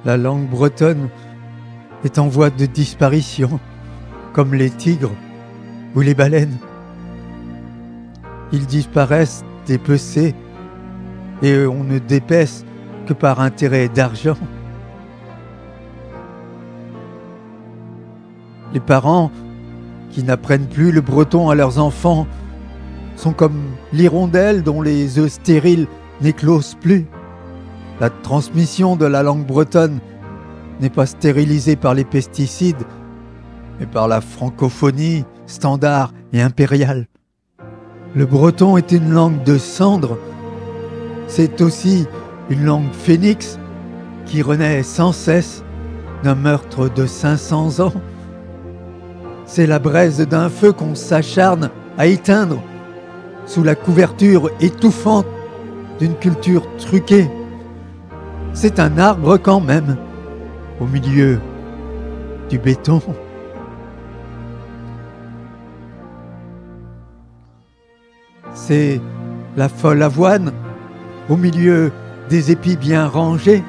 La langue bretonne est en voie de disparition, comme les tigres ou les baleines. Ils disparaissent dépecés et on ne dépèce que par intérêt d'argent. Les parents qui n'apprennent plus le breton à leurs enfants sont comme l'hirondelle dont les œufs stériles n'éclosent plus. La transmission de la langue bretonne n'est pas stérilisée par les pesticides, mais par la francophonie standard et impériale. Le breton est une langue de cendre. C'est aussi une langue phénix qui renaît sans cesse d'un meurtre de 500 ans. C'est la braise d'un feu qu'on s'acharne à éteindre sous la couverture étouffante d'une culture truquée. C'est un arbre quand même, au milieu du béton. C'est la folle avoine au milieu des épis bien rangés.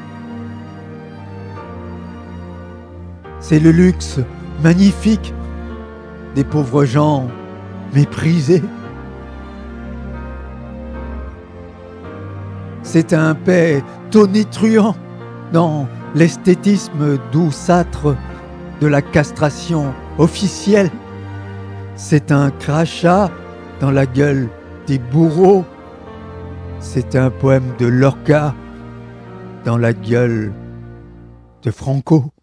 C'est le luxe magnifique des pauvres gens méprisés. C'est un paix tonitruant dans l'esthétisme douceâtre de la castration officielle. C'est un crachat dans la gueule des bourreaux. C'est un poème de Lorca dans la gueule de Franco.